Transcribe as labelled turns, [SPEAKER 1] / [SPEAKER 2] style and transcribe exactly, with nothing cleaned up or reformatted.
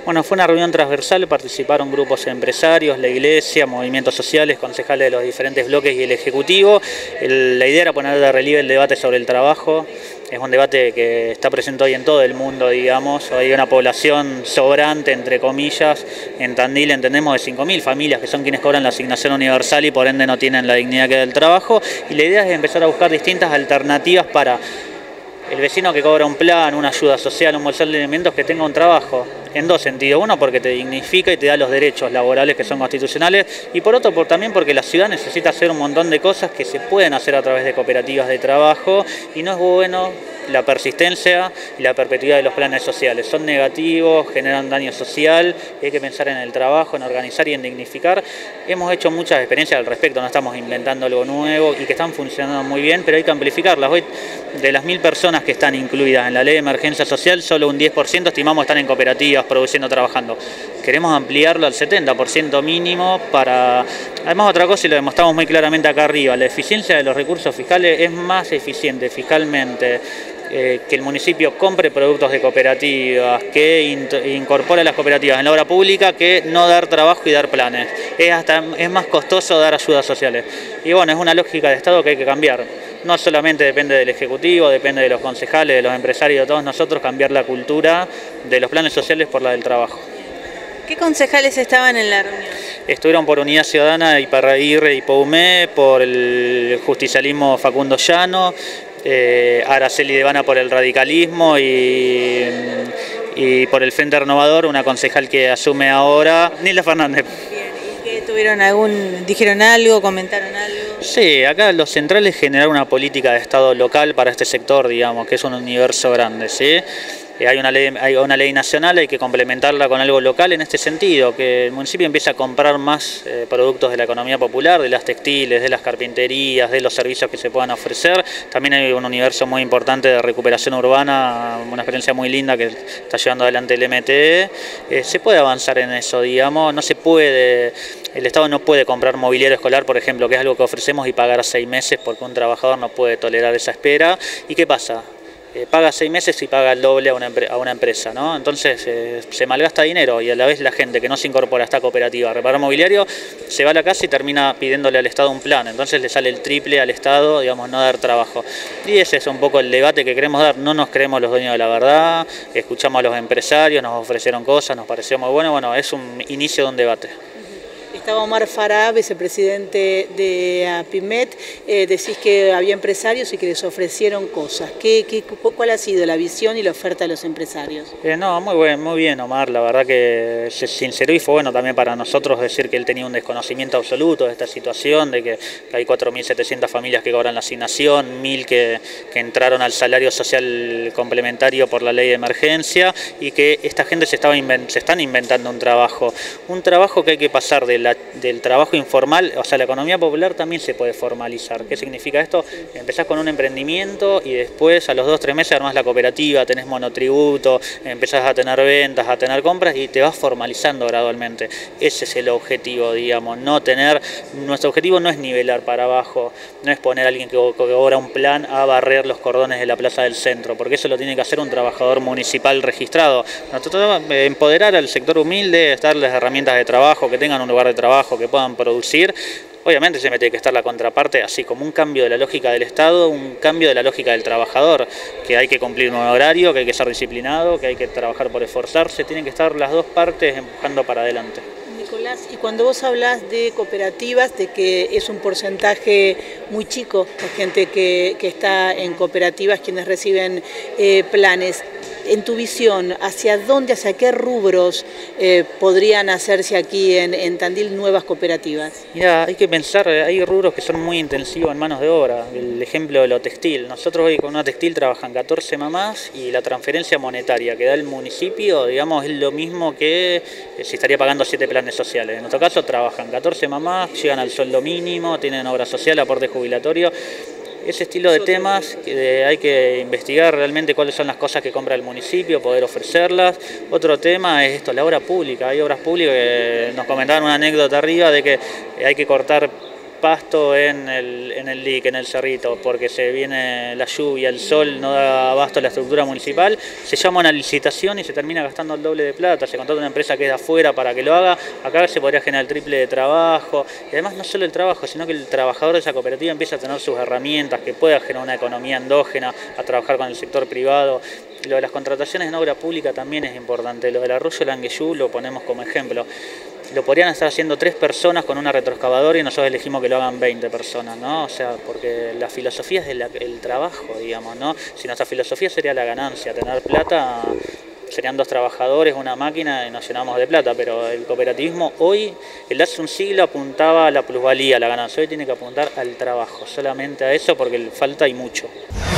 [SPEAKER 1] Bueno, fue una reunión transversal, participaron grupos empresarios, la iglesia, movimientos sociales, concejales de los diferentes bloques y el Ejecutivo. El, la idea era poner de relieve el debate sobre el trabajo. Es un debate que está presente hoy en todo el mundo, digamos. Hoy hay una población sobrante, entre comillas. En Tandil entendemos de cinco mil familias que son quienes cobran la asignación universal y por ende no tienen la dignidad que da el trabajo. Y la idea es empezar a buscar distintas alternativas para el vecino que cobra un plan, una ayuda social, un bolsón de alimentos, que tenga un trabajo. En dos sentidos. Uno, porque te dignifica y te da los derechos laborales que son constitucionales, y por otro, por, también porque la ciudad necesita hacer un montón de cosas que se pueden hacer a través de cooperativas de trabajo, y no es bueno la persistencia y la perpetuidad de los planes sociales. Son negativos, generan daño social, y hay que pensar en el trabajo, en organizar y en dignificar. Hemos hecho muchas experiencias al respecto, no estamos inventando algo nuevo y que están funcionando muy bien, pero hay que amplificarlas. Hoy, de las mil personas que están incluidas en la ley de emergencia social, solo un diez por ciento estimamos están en cooperativas, produciendo, trabajando. Queremos ampliarlo al setenta por ciento mínimo para... Además, otra cosa, y lo demostramos muy claramente acá arriba, la eficiencia de los recursos fiscales es más eficiente fiscalmente eh, que el municipio compre productos de cooperativas, que in incorpore las cooperativas en la obra pública, que no dar trabajo y dar planes. Es, hasta, es más costoso dar ayudas sociales. Y bueno, es una lógica de Estado que hay que cambiar. No solamente depende del Ejecutivo, depende de los concejales, de los empresarios, de todos nosotros, cambiar la cultura de los planes sociales por la del trabajo.
[SPEAKER 2] ¿Qué concejales estaban en la reunión?
[SPEAKER 1] Estuvieron por Unidad Ciudadana, Iparraguirre y Poumé, por el justicialismo Facundo Llano, eh, Araceli Devana por el radicalismo y, y por el Frente Renovador, una concejal que asume ahora, Nilda Fernández.
[SPEAKER 2] Bien, ¿y qué tuvieron algún, dijeron algo, comentaron algo?
[SPEAKER 1] Sí, acá lo central es generar una política de Estado local para este sector, digamos, que es un universo grande, ¿sí? Hay una ley, hay una ley nacional, hay que complementarla con algo local en este sentido, que el municipio empiece a comprar más eh, productos de la economía popular, de las textiles, de las carpinterías, de los servicios que se puedan ofrecer. También hay un universo muy importante de recuperación urbana, una experiencia muy linda que está llevando adelante el M T E. Eh, se puede avanzar en eso, digamos, no se puede... El Estado no puede comprar mobiliario escolar, por ejemplo, que es algo que ofrecemos, y pagar seis meses porque un trabajador no puede tolerar esa espera. ¿Y qué pasa? Eh, paga seis meses y paga el doble a una, a una empresa, ¿no? Entonces eh, se malgasta dinero, y a la vez la gente que no se incorpora a esta cooperativa a reparar mobiliario se va a la casa y termina pidiéndole al Estado un plan. Entonces le sale el triple al Estado, digamos, no dar trabajo. Y ese es un poco el debate que queremos dar. No nos creemos los dueños de la verdad, escuchamos a los empresarios, nos ofrecieron cosas, nos pareció muy bueno. Bueno, es un inicio de un debate.
[SPEAKER 2] Estaba Omar Farah, vicepresidente de APIMET, eh, decís que había empresarios y que les ofrecieron cosas. ¿Qué, qué, ¿Cuál ha sido la visión y la oferta de los empresarios?
[SPEAKER 1] Eh, no, muy bien, muy bien Omar, la verdad que se sinceró, y fue bueno también para nosotros decir que él tenía un desconocimiento absoluto de esta situación, de que hay cuatro mil setecientas familias que cobran la asignación, mil que, que entraron al salario social complementario por la ley de emergencia, y que esta gente se, estaba se están inventando un trabajo, un trabajo que hay que pasar de la del trabajo informal, o sea, la economía popular también se puede formalizar. ¿Qué significa esto? Empezás con un emprendimiento y después a los dos, tres meses armás la cooperativa, tenés monotributo, empezás a tener ventas, a tener compras, y te vas formalizando gradualmente. Ese es el objetivo, digamos, no tener, nuestro objetivo no es nivelar para abajo, no es poner a alguien que cobra un plan a barrer los cordones de la plaza del centro, porque eso lo tiene que hacer un trabajador municipal registrado. Nosotros empoderar al sector humilde, darles herramientas de trabajo, que tengan un lugar de trabajo, que puedan producir. Obviamente siempre tiene que estar la contraparte, así como un cambio de la lógica del Estado, un cambio de la lógica del trabajador, que hay que cumplir un horario, que hay que ser disciplinado, que hay que trabajar por esforzarse, tienen que estar las dos partes empujando para adelante.
[SPEAKER 2] Nicolás, y cuando vos hablas de cooperativas, de que es un porcentaje muy chico la gente que, que está en cooperativas, quienes reciben eh, planes, en tu visión, ¿hacia dónde, hacia qué rubros eh, podrían hacerse aquí en, en Tandil nuevas cooperativas?
[SPEAKER 1] Mira, hay que pensar, hay rubros que son muy intensivos en manos de obra. El ejemplo de lo textil. Nosotros hoy con una textil trabajan catorce mamás, y la transferencia monetaria que da el municipio, digamos, es lo mismo que si estaría pagando siete planes sociales. En nuestro caso trabajan catorce mamás, llegan al sueldo mínimo, tienen obra social, aporte jubilatorio. Ese estilo de temas que hay que investigar realmente cuáles son las cosas que compra el municipio, poder ofrecerlas. Otro tema es esto, la obra pública. Hay obras públicas que nos comentaban una anécdota arriba de que hay que cortar pasto en el, en el dique, en el cerrito, porque se viene la lluvia, el sol, no da abasto a la estructura municipal, se llama una licitación y se termina gastando el doble de plata, se contrata una empresa que es de afuera para que lo haga, acá se podría generar el triple de trabajo, y además no solo el trabajo, sino que el trabajador de esa cooperativa empieza a tener sus herramientas, que pueda generar una economía endógena, a trabajar con el sector privado. Lo de las contrataciones en obra pública también es importante, lo del arroyo Langueyú lo ponemos como ejemplo. Lo podrían estar haciendo tres personas con una retroexcavadora y nosotros elegimos que lo hagan veinte personas, ¿no? O sea, porque la filosofía es el, el trabajo, digamos, ¿no? Si nuestra filosofía sería la ganancia, tener plata, serían dos trabajadores, una máquina y nos llenamos de plata, pero el cooperativismo hoy, el hace un siglo apuntaba a la plusvalía, a la ganancia, hoy tiene que apuntar al trabajo, solamente a eso porque falta y mucho.